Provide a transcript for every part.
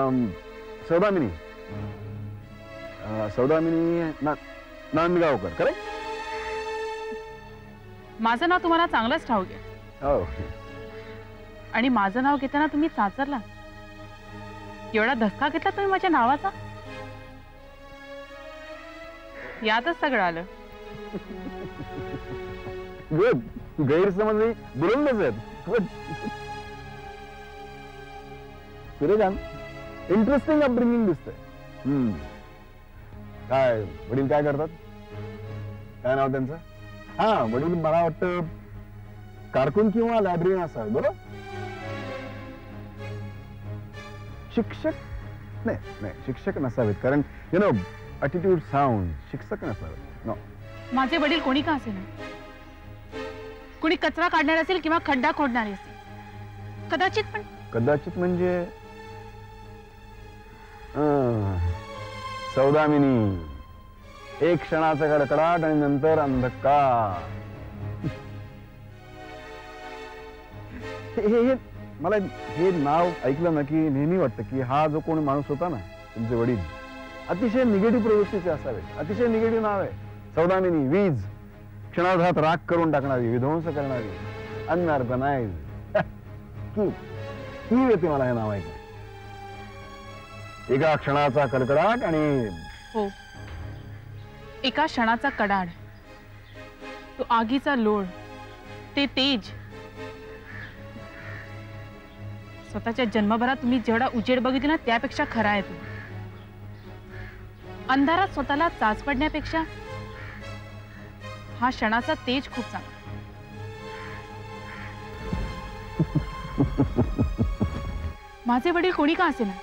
Saudamini Saudamini Nandgaonkar correct. माझं नाव तुम्हाला चांगलंच ठाऊक आहे. हो. आणि माझं नाव घेताना तुम्ही चाचरला. एवढा धक्का घेतला तुम्ही माझ्या नावाचा. यातच सगळं आलं. गुड. गैरसमज बुलंदच आहेत. गुड. सूर्यकांत इंटरेस्टिंग अपब्रिंगिंग दिसतंय. काय वडील काय करतात? काय नाव त्यांचं? हा वडील मला वाटतं कारकून किंवा लायब्ररीन असावे. बरोबर. शिक्षक नाही नाही शिक्षक नसावेत कारण यु नो ॲटिट्यूड साऊंड. शिक्षक नसावेत. नो. माझे वडील कोणी का असेल, कोणी कचरा काढणार असेल किंवा खड्डा खोडणारे असेल कदाचित. पण कदाचित म्हणजे सौदामिनी. एक क्षणाचा कडकडाट आणि नंतर अंधकार. हे मला हे नाव ऐकलं ना की नेहमी वाटतं की हा जो कोणी माणूस होता ना तुमचे वडील अतिशय निगेटिव्ह प्रवृत्तीचे असावे. अतिशय निगेटिव्ह नाव आहे सौदामिनी. वीज क्षणार्धात राख करून टाकणारी, विध्वंस करणारी, अनऑर्गनाइज. की येते मला हे नाव ऐकलं. एका क्षणाचा कडकडाट आणि हो एका क्षणाचा कडाड, तो आगीचा लोळ, ते तेज. स्वतःच्या जन्मभरात तुम्ही जेवढा उजेड बघितला ना त्यापेक्षा खरा आहे तो. अंधारात स्वतःला चाच पडण्यापेक्षा हा क्षणाचा तेज खूप चांगला. माझे वडील कोणी का असेना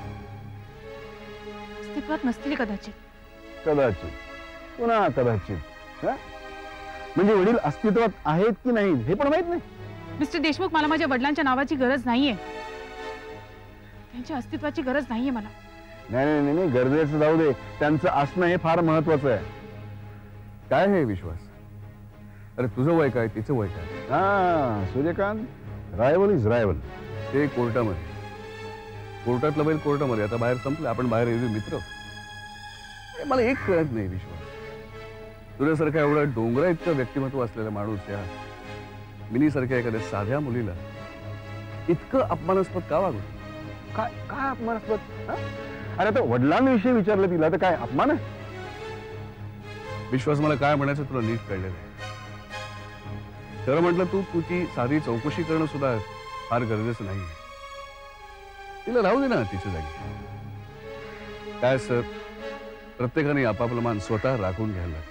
अस्तित्वात नसतील कदाचित. कदाचित पुन्हा कदाचित. म्हणजे वडील अस्तित्वात आहेत की नाही हे पण माहित नाही. मिस्टर देशमुख मला माझ्या वडिलांच्या नावाची गरज नाहीये. त्यांच्या अस्तित्वाची गरज नाहीये मला. नाही नाही नाही गरजेचं जाऊ दे. त्यांचं असणं हे फार महत्वाचं आहे. काय हे विश्वास? अरे तुझं वय काय तिचं वय काय? हा सूर्यकांत रायवल इज रायवल. ते कोर्टामध्ये. कोर्टातलं बैल कोर्टामध्ये. आता बाहेर संपलं. आपण बाहेर येऊ मित्र. मला एक कळत नाही विश्वास. तुझ्यासारखा एवढा डोंगरा इतकं व्यक्तिमत्व असलेला माणूस या मिनीसारख्या एखाद्या साध्या मुलीला इतकं अपमानास्पद का वागतो? काय काय अपमानास्पद? अरे आता वडिलांविषयी विचारलं तिला तर काय अपमान आहे? विश्वास मला काय म्हणायचं तुला नीट कळलेलं आहे. तर म्हटलं तू तुझी साधी चौकशी करणं सुद्धा फार गरजेचं नाही. तिला राहू दे ना तिच्या जागी. काय सर प्रत्येकाने आपापलं मान स्वतः राखून घ्यायला लागतं.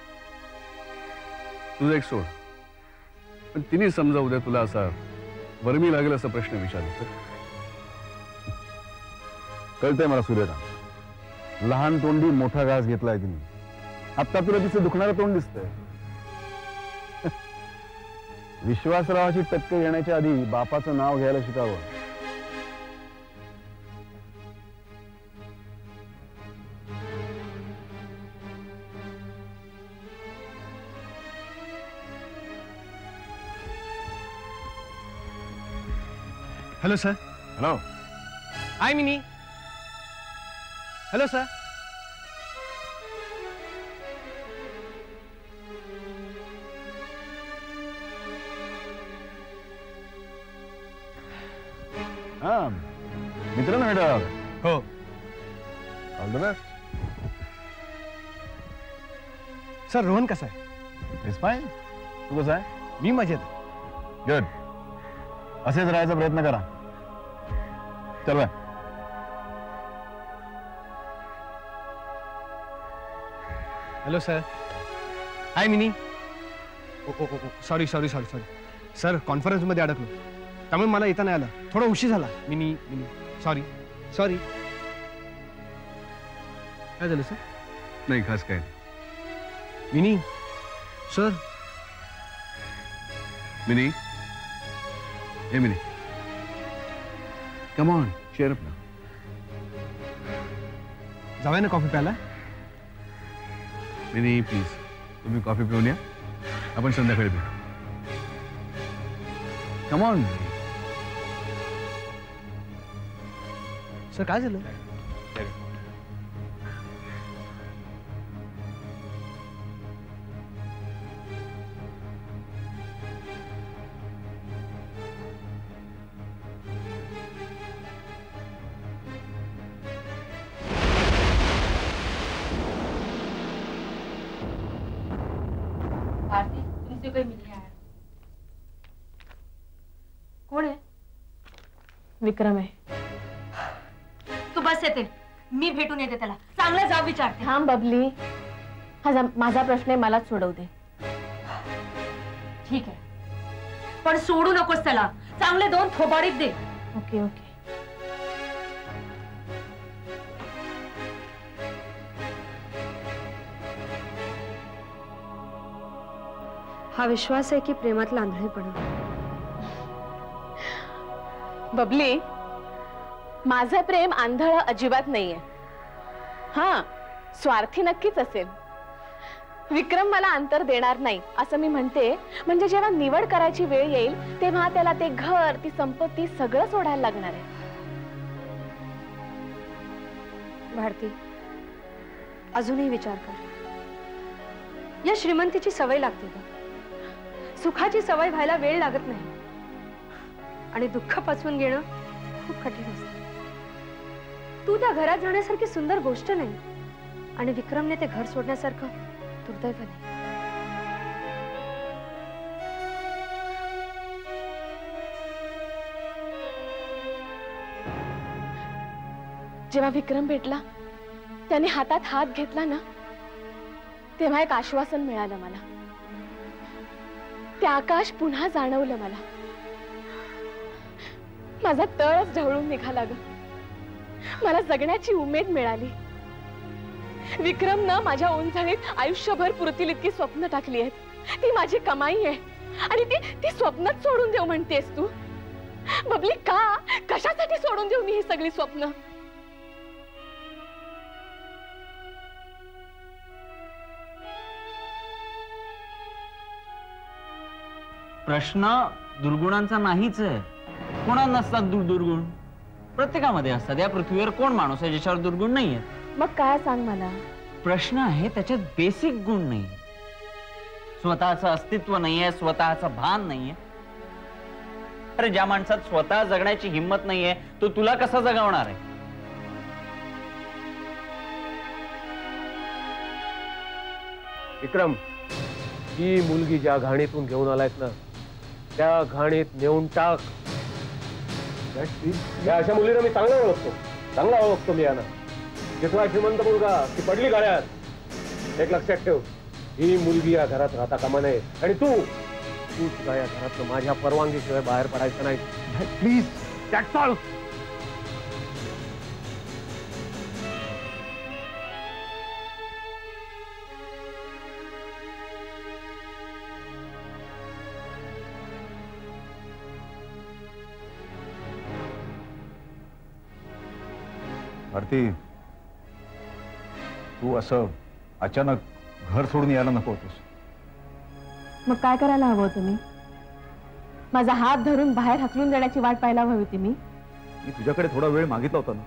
तुझं एक सोड. पण तिने समजा उद्या तुला असा वर्मी लागेल असा प्रश्न विचारला तर? कळतंय मला सूर्यकांत. लहान तोंडी मोठा घास घेतलाय तिने. आता तुला तिचं दुखणारं तोंड दिसतंय. विश्वासरावाची टक्के घेण्याच्या आधी बापाचं नाव घ्यायला शिकावं. Hello sir. Hello. Hi Mini. Hello sir. हाँ मित्र ना मॅडम. हो. All the best. Sir Rohan कसा आहे? It's fine. तू कसा आहे? मी मजेत. गुड. असेच राहायचा प्रयत्न करा. चल bye. Hello sir. Hi Mini. Sorry sorry sorry sorry sir कॉन्फरन्समध्ये अडकलो त्यामुळे मला येता नाही आलं. थोडा उशीर झाला. Mini Mini sorry sorry. काय झालं सर? नाही खास काय. Mini sir. Mini. Hey Mini come on cheer up now. जाऊया ना कॉफी प्यायला? मिनी प्लीज तुम्ही कॉफी पिऊन या. आपण संध्याकाळी भेटू. Come on. सर काय झालं? भारती, तुमसे कोई मिलने आया। कौन है? विक्रम आहे. तू बस येते, मी भेटून येते त्याला. चांगला जाब विचारते. थांब बबली, हा माझा प्रश्न आहे, मलाच सोडवू दे. ठीक आहे, पण सोडू नकोस त्याला. चांगले 2 थोबाडीत दे. Okay okay. हा विश्वास आहे की प्रेमातला आंधळेपणा. बबली, माझं प्रेम आंधळ अजिबात नाहीये. हा, स्वार्थी नक्कीच असेल. विक्रम मला अंतर देणार नाही असं मी म्हणते, म्हणजे जेव्हा निवड करायची वेळ येईल तेव्हा त्याला ते घर, ती संपत्ती सगळं सोडायला लागणार आहे. भारती, अजूनही विचार कर. या श्रीमंतीची सवय लागते का? सुखाची सवय व्हायला वेळ लागत नाही, आणि दुःख पचवून घेणं खूप कठीण असतं. तू त्या घरात जाण्यासारखी सुंदर गोष्ट नाही, आणि विक्रमने ते घर सोडण्यासारखं दुर्दैव नाही. जेव्हा विक्रम भेटला, त्याने हातात हात घेतला ना, तेव्हा एक आश्वासन मिळालं मला. ते आकाश पुन्हा जाणवलं मला. माझा तळच ढवळून निघाला ग. मला जगण्याची उमेद मिळाली. विक्रमनं माझ्या ओंजळीत आयुष्यभर पुरतील इतकी स्वप्न टाकली आहेत. ती माझी कमाई आहे, आणि ती स्वप्नच सोडून देऊ म्हणतेस तू? बबली, का, कशासाठी सोडून देऊ मी ही सगळी स्वप्न? प्रश्न दुर्गुणांचा नाहीच आहे. कोणा नसतात दुर्गुण? प्रत्येकामध्ये असतात. या पृथ्वीवर कोण माणूस आहे ज्याच्यावर दुर्गुण नाहीये? मग काय सांग मला? प्रश्न आहे त्याच्यात बेसिक गुण नाही. स्वतःचं अस्तित्व नाहीये, स्वतःचं भान नाहीये. अरे, ज्या माणसात स्वतः जगण्याची हिंमत नाहीये तो तुला कसा जगवणार आहे? विक्रम, ही मुलगी ज्या घाणीतून घेऊन आलायस ना, त्या घाणीत नेऊन टाक. या अशा मुलीला मी चांगला ओळखतो मी यांना. जिथला श्रीमंत मुलगा ती पडली गाड्यात. एक लक्षात ठेव, ही मुलगी या घरात राहता कामा नये. आणि तू सुद्धा या घरात माझ्या परवानगीशिवाय बाहेर पडायचं नाही. Please, that's all. भारती, तू असं अचानक घर सोडून यायला नको होतस. मग काय करायला हवं होतं मी? माझा हात धरून बाहेर हकलून देण्याची वाट पाहायला हवी होती मी. मी तुझ्याकडे थोडा वेळ मागितला होता ना,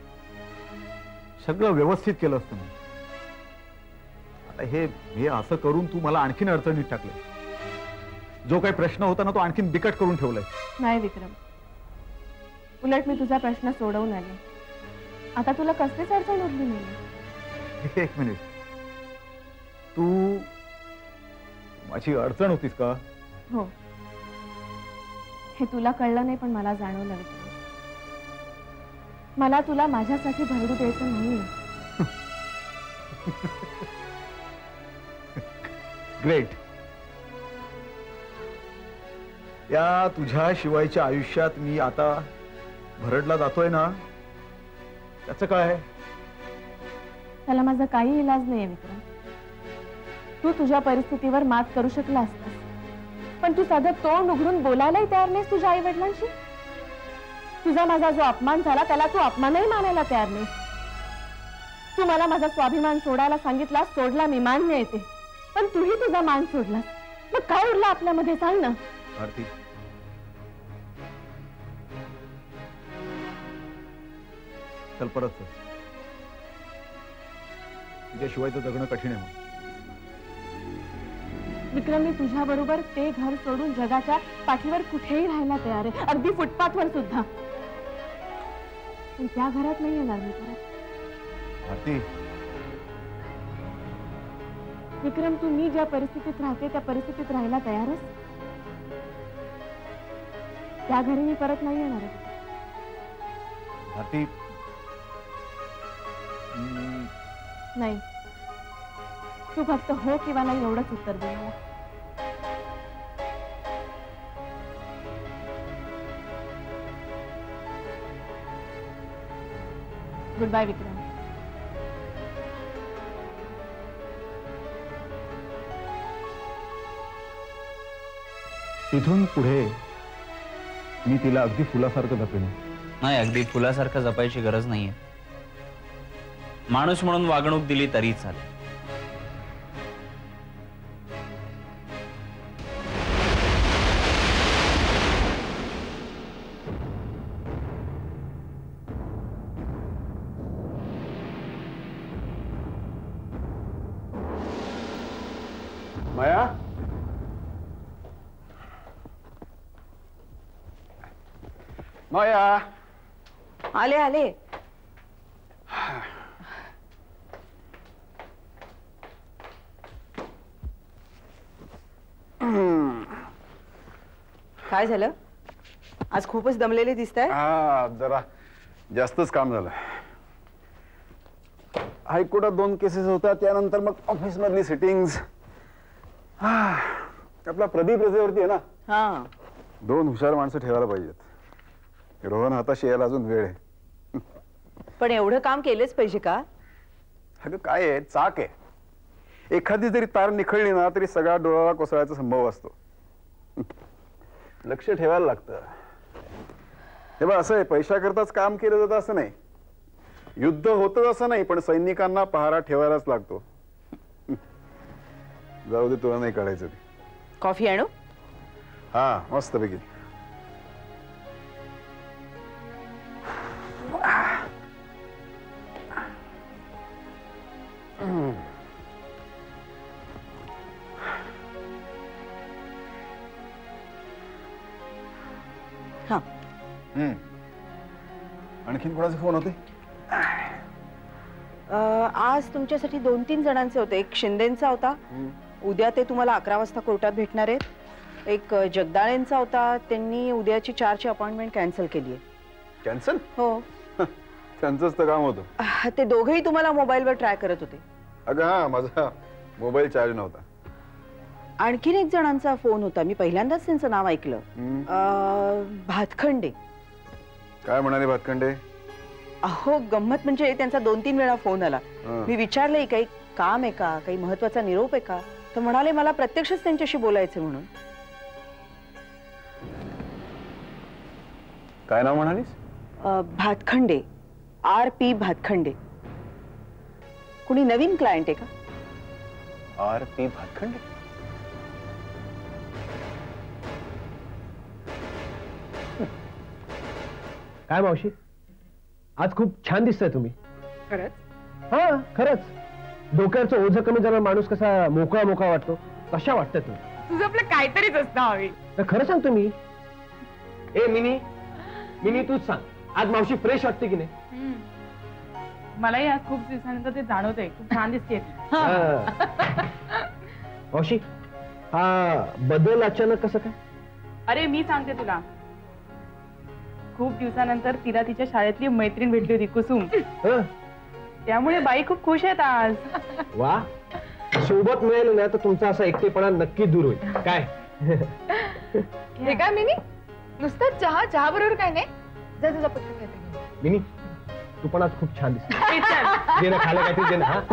सगळं व्यवस्थित केलं असतं मी. आता हे असं करून तू मला आणखीन अडचणीत टाकले. जो काही प्रश्न होता ना तो आणखीन बिकट करून ठेवलाय. नाही विक्रम, उलट मी तुझा प्रश्न सोडवून आले. आता तुला कसलीच अडचण उरली नाही. एक मिनिट, तू माझी अडचण होतीस का? हो, हे तुला कळलं नाही पण मला जाणवलं विक्रम. मला तुला माझ्यासाठी भरडू द्यायचं नाही. ग्रेट. या तुझ्या शिवायच्या आयुष्यात मी आता भरडला जातोय ना, त्याचं काय? त्याला माझा काही इलाज नाहीये विक्रम. तू तुझ्या परिस्थितीवर मात करू शकला असतास, पण तू साधं तोंड उघडून बोलायलाही तयार नाहीस तुझ्या आई वडिलांशी. तुझा माझा जो अपमान झाला त्याला तू अपमानही मानायला तयार नाहीस. तू मला माझा स्वाभिमान सोडायला सांगितलास, सोडला मी, मान्य येते. पण तूही तुझा मान सोडलास. मग काय उरलं आपल्यामध्ये, सांग ना. भारती, चल परत चल. तुझ्याशिवाय तर जगणं कठीण आहे. विक्रम, मी तुझ्या बरोबर ते घर सोडून जगाच्या पाठीवर कुठेही राहायला तयार आहे, अगदी फुटपाथवर सुद्धा. पण त्या घरात नाही येणार मी परत. भारती, विक्रम, तू मी ज्या परिस्थितीत राहते त्या परिस्थितीत राहायला तयारच? त्या घरी मी परत नाही येणार आहे. भारती, नाही, तू फक्त हो किंवा नाही एवढंच उत्तर दे मला. Good bye Vikram. इथून पुढे मी तिला अगदी फुलासारखं जपेन. नाही, अगदी फुलासारखं जपायची गरज नाहीये. माणूस म्हणून वागणूक दिली तरी चालेल. माया, माया, आले आले. काय झालं? आज खूपच दमलेले दिसताय. हा, जरा जास्तच काम झालं. हायकोर्टात 2 केसेस होत्या, त्यानंतर मग ऑफिस मधली सिटिंग्स. आपला प्रदीप रजेवरती आहे ना. हा, 2 हुशार माणसं ठेवायला पाहिजेत. रोहन हाताशी यायला अजून वेळ आहे. पण एवढं काम केलंच पाहिजे का? अगं काय आहे, चाक आहे. एखादी जरी तार निखळली ना तरी सगळा डोळ्याला कोसळायचा संभव असतो. लक्ष ठेवायला लागतं. हे बघ, असं आहे, पैशाकरताच काम केलं जातं असं नाही. युद्ध होतं असं नाही, पण सैनिकांना पहारा ठेवायलाच लागतो. जाऊ दे, तुला नाही काढायचं ते. कॉफी आणू? हा, मस्त पैकी. हा. आणखीन कोणाचे फोन होते? आज तुमच्यासाठी 2-3 जणांचे होते. एक शिंदेचा होता, उद्या ते तुम्हाला 11 वाजता कोर्टात भेटणार आहेत. एक जगदाळेंचा होता, त्यांनी उद्याची 4ची अपॉइंटमेंट कॅन्सल केली आहे. कॅन्सल? हो. त्यांचंच तर काम होतं. ते दोघेही तुम्हाला मोबाईलवर ट्राय करत होते. अगं हा, माझा मोबाईल चार्ज नव्हता. आणखीन 1 जणांचा फोन होता, मी पहिल्यांदाच त्यांचं नाव ऐकलं. भातखंडे. काय म्हणाले भातखंडे? अहो, गंमत म्हणजे त्यांचा 2-3 वेळा फोन आला. मी विचारले, काही काम आहे का, काही महत्वाचा निरोप आहे का? तर म्हणाले मला प्रत्यक्षच त्यांच्याशी बोलायचं म्हणून. काय नाव म्हणालीस? भातखंडे, RP भातखंडे. कुणी नवीन क्लायंट आहे का? RP भातखंडे? काय मावशी, आज खूप छान दिसताय तुम्ही. खरंच? हा, खरंच. डोक्याचं ओझं कमी झालं, माणूस कसा मोकळा मोकळा वाटतो. कशा वाटतं तुम्ही? तुझं आपलं काहीतरीच असतं हवी. खरं सांगतो मी. ए मिनी, तूच सांग, आज मावशी फ्रेश वाटते की नाही? मलाही आज खूप दिवसानंतर ते जाणवतंय. खूप छान दिसते. मावशी, हा बदल अचानक कसं काय? अरे, मी सांगते तुला. खूप दिवसानंतर तिला तिच्या शाळेतली मैत्रीण भेटली होती, कुसुम. त्यामुळे बाई खूप खुश आहेत आज. वा, सोबत मिळेल ना तर तुमचा असा एकटेपणा नक्की दूर होईल. काय हे काय मिनी, नुसतं चहा बरोबर काय नाही? जा तुझा पत्र काहीतरी. मिनी, तू पण आज खूप छान दिसते. दे ना खायला काहीतरी, दे ना.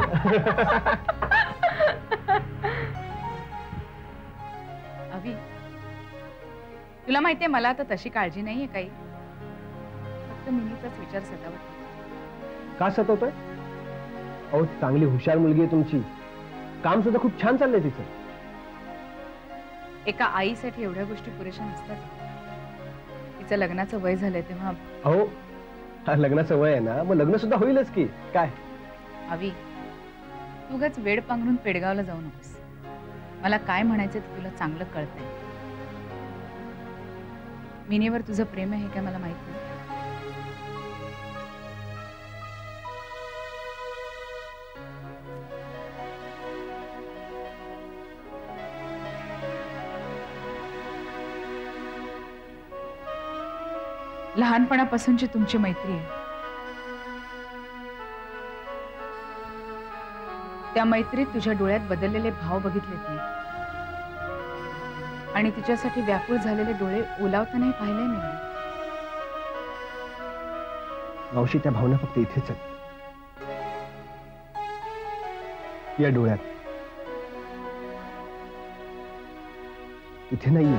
अभि, तुला माहितीये मला आता तशी काळजी नाहीये काही. फक्त मिनीचाच विचार सतावत. का सतवतोय? अहो, चांगली हुशार मुलगी आहे तुमची. काम सुद्धा खूप छान चाललंय तिचं. एका आईसाठी एवढ्या गोष्टी पुरेशा नसतात. तिचं लग्नाचं वय झालंय तेव्हा. अहो, लग्नाचं वय आहे ना, मग लग्न सुद्धा होईलच की काय. अवी, तू उगाच वेड पांघरून पेडगावला जाऊ नकोस. मला काय म्हणायचं ते तुला चांगलं कळतंय. मिनीवर तुझं प्रेम आहे हे काय मला माहित नाही. लहानपणापासूनची तुमची मैत्री आहे. त्या मैत्रीत तुझ्या डोळ्यात बदललेले भाव बघितलेत मी, आणि तिच्यासाठी व्याकुळ झालेले डोळे ओलावतानाही पाहिले मी. मावशी, त्या भावना फक्त इथेच आहेत, या डोळ्यात. इथे नाहीये.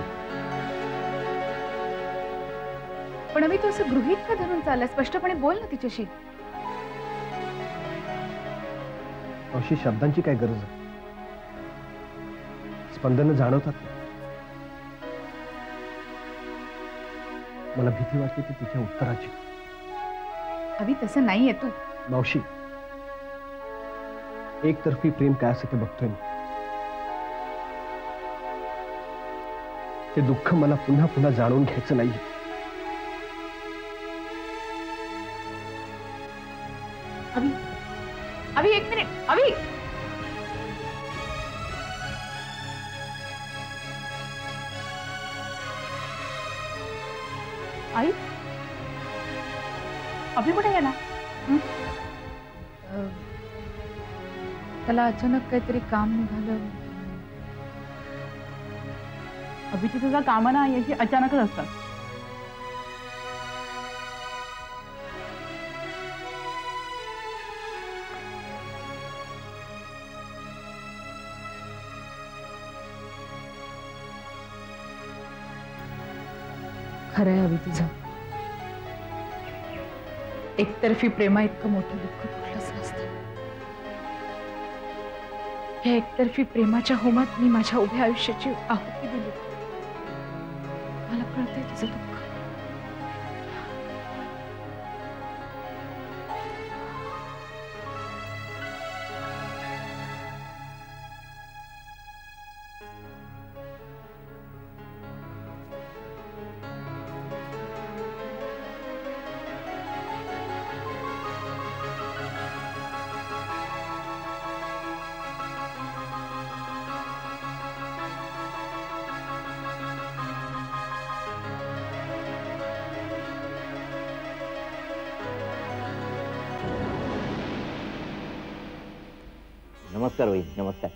पण अवी, तू असं गृहीत का धरून चालला? स्पष्टपणे बोल ना तिच्याशी. अशी शब्दांची काय गरज आहे? स्पंदन जाणवतात. मला भीती वाटते ती तिच्या उत्तराची. अवी, तसं नाहीये तू. मावशी, एकतर्फी प्रेम काय असं ते बघतोय मी. ते दुःख मला पुन्हा पुन्हा जाणून घ्यायचं नाहीये. अवी, अवी, एक मिनिट. अवी, आई, अभी कुठे गेला? त्याला अचानक काहीतरी काम निघालं. अभी तुझा काम ना याची अचानकच असतात. खरंय अवी तुझं. एकतर्फी प्रेमा इतकं मोठं दुःख कुठलंच नसतं. या एकतर्फी प्रेमाच्या होमात मी माझ्या उभ्या आयुष्याची आहुती दिली. मला कळतंय तुझं दुःख. नमस्कार वही, नमस्कार.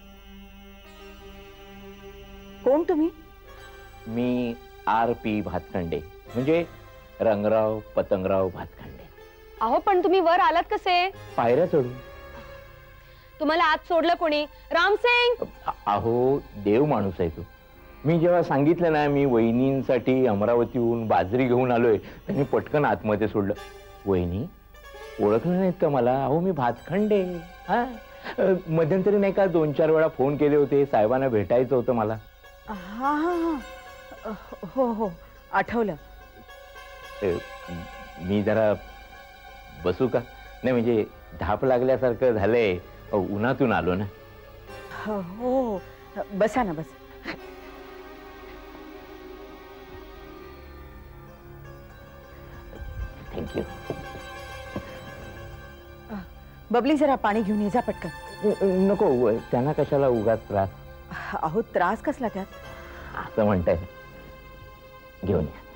कोण तुम्ही? मी RP भातखंडे, म्हणजे रंगराव पतंगराव भातखंडे. अहो, पण तुम्ही वर आलात कसे? पायऱ्या चढून. तुम्हाला आत सोडलं कोणी? रामसिंग. अहो, देव माणूस आहे तो. मी जेव्हा सांगितलं ना मी वहिनींसाठी अमरावतीहून बाजरी घेऊन आलोय, त्यांनी पटकन आतमध्ये सोडलं. वहिनी ओळखलं नाहीत का मला? अहो, मी भातखंडे. हा, मध्यंतरी नाही का 2-4 वेळा फोन केले होते, साहेबांना भेटायचं होतं मला. हा हा हा, हो हो, आठवलं. मी जरा बसू का? नाही म्हणजे धाप लागल्यासारखं झालंय, उन्हातून आलो ना. हो, बसा ना, बस. थँक्यू. बबली, जरा पाणी घेऊन ये जा पटकन. नको, त्यांना कशाला उगाच त्रास. अहो, त्रास कसला त्यात? असं म्हणताय, घेऊन या.